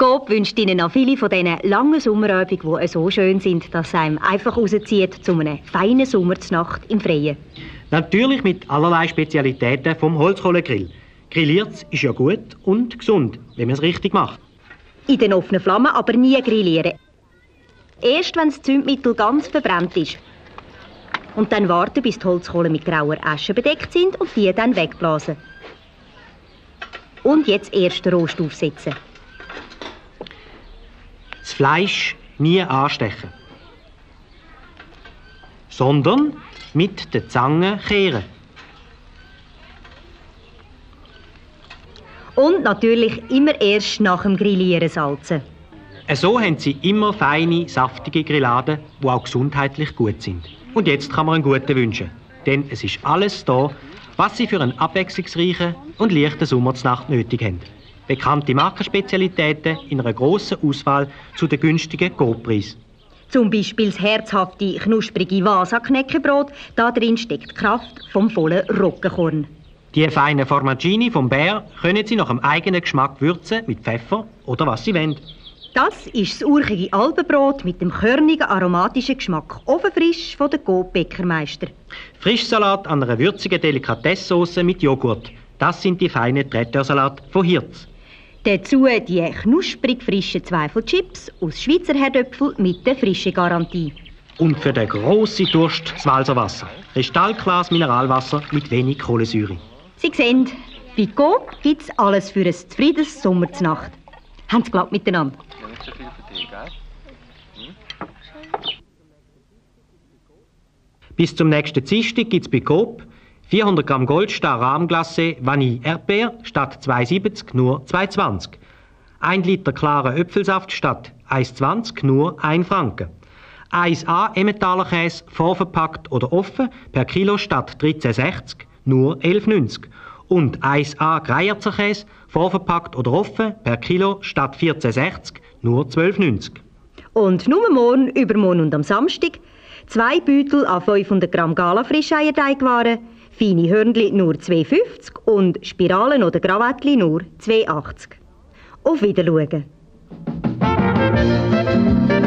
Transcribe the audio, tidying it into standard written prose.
Coop wünscht Ihnen noch viele von diesen langen Sommerabenden, die so schön sind, dass es einem einfach rauszieht zu einer feinen Sommernacht im Freien. Natürlich mit allerlei Spezialitäten vom Holzkohlegrill. Grilliert's ist ja gut und gesund, wenn man es richtig macht. In den offenen Flammen aber nie grillieren. Erst wenn das Zündmittel ganz verbrannt ist. Und dann warten, bis die Holzkohlen mit grauer Asche bedeckt sind und die dann wegblasen. Und jetzt erst den Rost aufsetzen. Das Fleisch nie anstechen, sondern mit der Zange kehren. Und natürlich immer erst nach dem Grillieren salzen. So haben Sie immer feine, saftige Grilladen, die auch gesundheitlich gut sind. Und jetzt kann man einen guten wünschen, denn es ist alles da, was Sie für einen abwechslungsreichen und leichten Sommernacht nötig haben. Bekannte Markenspezialitäten in einer grossen Auswahl zu den günstigen Coop-Preisen. Zum Beispiel das herzhafte, knusprige Vasa-Knäckebrot. Da drin steckt die Kraft vom vollen Roggenkorn. Die feinen Formaggini vom Bär können Sie nach dem eigenen Geschmack würzen mit Pfeffer oder was Sie wollen. Das ist das urchige Alpenbrot mit dem körnigen, aromatischen Geschmack. Ofenfrisch von der Coop Bäckermeister. Frischsalat an einer würzigen Delikatessauce mit Joghurt. Das sind die feinen Traiteursalate von Hirz. Dazu die knusprig frischen Zweifelchips aus Schweizer Herdöpfel mit der frischen Garantie. Und für den grossen Durst das Walserwasser. Kristallklares Mineralwasser mit wenig Kohlensäure. Sie sehen, bei Coop gibt es alles für ein zufriedenes Sommerznacht. Haben Sie glatt miteinander? Ja, nicht so viel für dich, gell? Bis zum nächsten Dienstag gibt es bei Coop 400 Gramm Goldstar Rahmglacé Vanille Erdbeer statt 2,70 nur 2,20. 1 Liter klaren Äpfelsaft statt 1,20 nur 1 Franken. 1A Emmentaler Käse vorverpackt oder offen per Kilo statt 13,60 nur 11,90. Und 1A Greierzer Käse vorverpackt oder offen per Kilo statt 14,60 nur 12,90. Und nur morgen, übermorgen und am Samstag 2 Beutel an 500 Gramm Gala-Frischeier-Teigwaren, feine Hörnli nur 2,50 und Spiralen oder Krawattli nur 2,80. Auf Wiedersehen.